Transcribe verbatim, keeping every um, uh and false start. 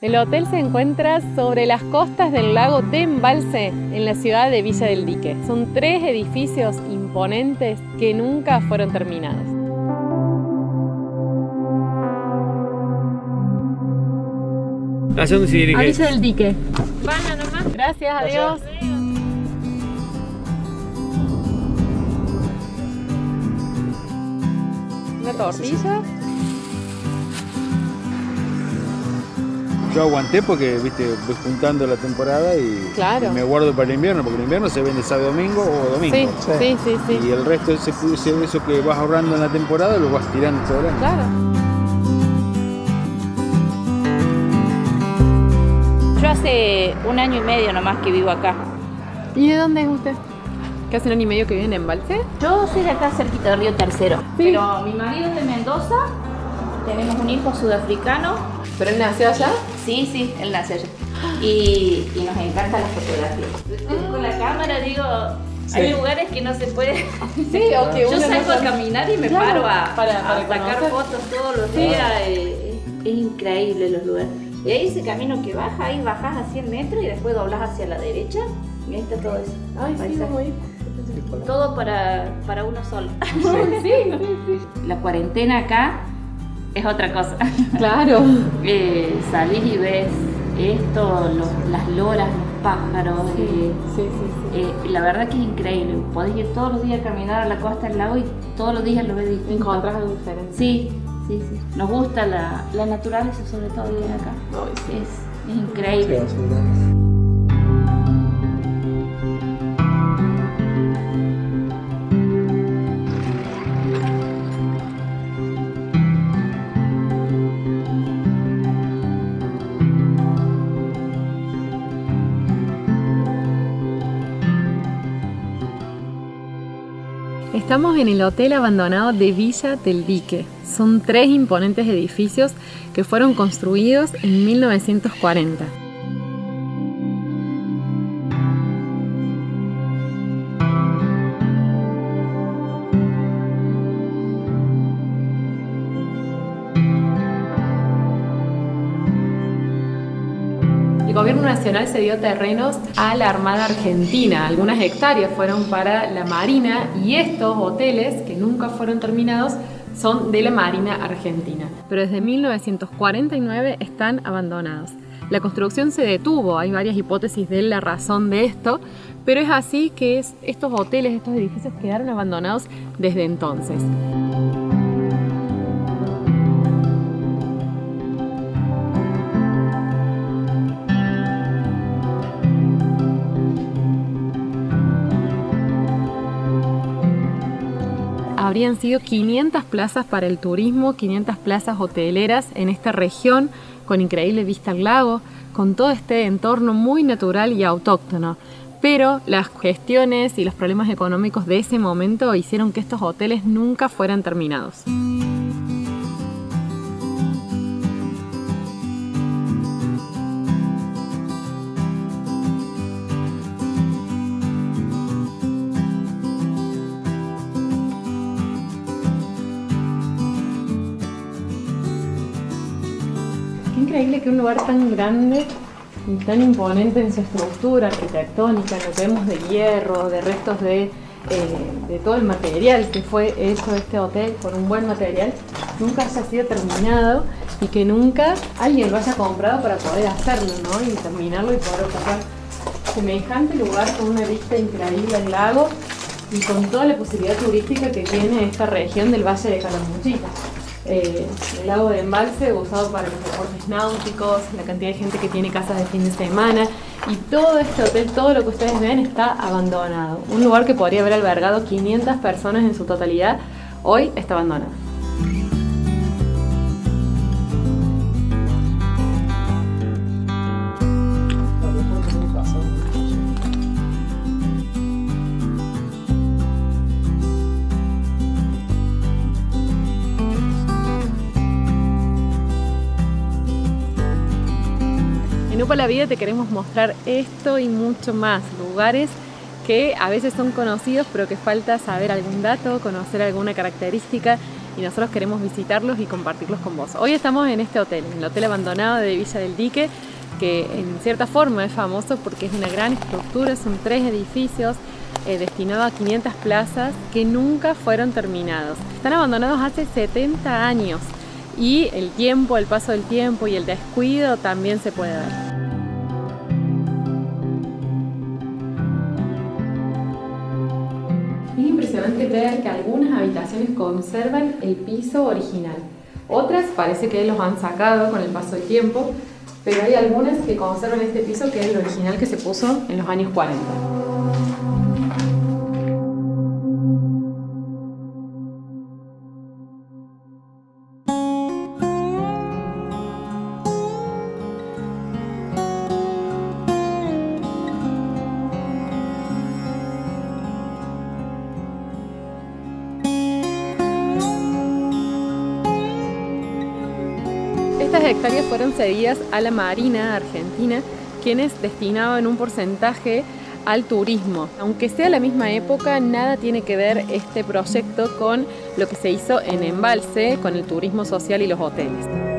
El hotel se encuentra sobre las costas del lago de Embalse, en la ciudad de Villa del Dique. Son tres edificios imponentes que nunca fueron terminados. ¿Hacia dónde se dirige? A Villa del Dique. Vaya nomás. Gracias, adiós. Una tortilla. Yo aguanté porque, viste, voy juntando la temporada y, claro. y me guardo para el invierno, porque el invierno se vende sábado, domingo o domingo. Sí, sí, sí, sí. Y el resto, ese, eso que vas ahorrando en la temporada, lo vas tirando todo el año. Claro. Yo hace un año y medio nomás que vivo acá. ¿Y de dónde es usted? ¿Que hace un año y medio que vive en Embalse? Yo soy de acá cerquita del Río Tercero. Sí. Pero mi marido es de Mendoza, tenemos un hijo sudafricano. ¿Pero él nació allá? Sí, sí, él nació allá. Y, y nos encanta la fotografía. Con la cámara digo, sí. Hay lugares que no se puede. Sí, o que yo uno salgo no a caminar y me claro, paro a, para, para a sacar conocer. fotos todos los días. Eh, es increíble los lugares. Y ahí ese camino que baja, ahí bajas a cien metros y después doblas hacia la derecha y ahí está todo eso. Ay, sí, muy todo para, para uno solo. Sí, sí, sí, sí. La cuarentena acá es otra cosa. Claro. eh, salís y ves esto, los, las loras, los pájaros. Sí, eh, sí, sí, sí. Eh, la verdad que es increíble. Podés ir todos los días a caminar a la costa del lago y todos los días lo ves distinto. Encontrás algo diferente. Sí, sí, sí. Nos gusta la, la naturaleza, sobre todo que hay acá. Oh, sí. es, es increíble. Sí, absolutamente. Estamos en el hotel abandonado de Villa del Dique. Son tres imponentes edificios que fueron construidos en mil novecientos cuarenta. El gobierno nacional cedió terrenos a la Armada Argentina. Algunas hectáreas fueron para la Marina y estos hoteles, que nunca fueron terminados, son de la Marina Argentina. Pero desde mil novecientos cuarenta y nueve están abandonados. La construcción se detuvo, hay varias hipótesis de la razón de esto, pero es así que es, estos hoteles, estos edificios quedaron abandonados desde entonces. Habrían sido quinientas plazas para el turismo, quinientas plazas hoteleras en esta región, con increíble vista al lago, con todo este entorno muy natural y autóctono. Pero las gestiones y los problemas económicos de ese momento hicieron que estos hoteles nunca fueran terminados. Increíble que un lugar tan grande y tan imponente en su estructura arquitectónica, lo que vemos de hierro, de restos de, eh, de todo el material que fue hecho este hotel con un buen material, nunca haya sido terminado y que nunca alguien lo haya comprado para poder hacerlo, ¿no? Y terminarlo y poder ocupar semejante lugar con una vista increíble al lago y con toda la posibilidad turística que tiene esta región del Valle de Calamuchita. Eh, el lago de Embalse usado para los deportes náuticos, la cantidad de gente que tiene casas de fin de semana y todo este hotel, todo lo que ustedes ven está abandonado. Un lugar que podría haber albergado quinientas personas en su totalidad, hoy está abandonado. En Upa la Vida te queremos mostrar esto y mucho más, lugares que a veces son conocidos pero que falta saber algún dato, conocer alguna característica y nosotros queremos visitarlos y compartirlos con vos. Hoy estamos en este hotel, en el Hotel Abandonado de Villa del Dique, que en cierta forma es famoso porque es una gran estructura, son tres edificios eh, destinados a quinientas plazas que nunca fueron terminados. Están abandonados hace setenta años y el tiempo, el paso del tiempo y el descuido también se puede ver. Es impresionante ver que algunas habitaciones conservan el piso original. Otras parece que los han sacado con el paso del tiempo, pero hay algunas que conservan este piso que es el original que se puso en los años cuarenta. Estas hectáreas fueron cedidas a la Marina Argentina, quienes destinaban un porcentaje al turismo. Aunque sea la misma época, nada tiene que ver este proyecto con lo que se hizo en Embalse, con el turismo social y los hoteles.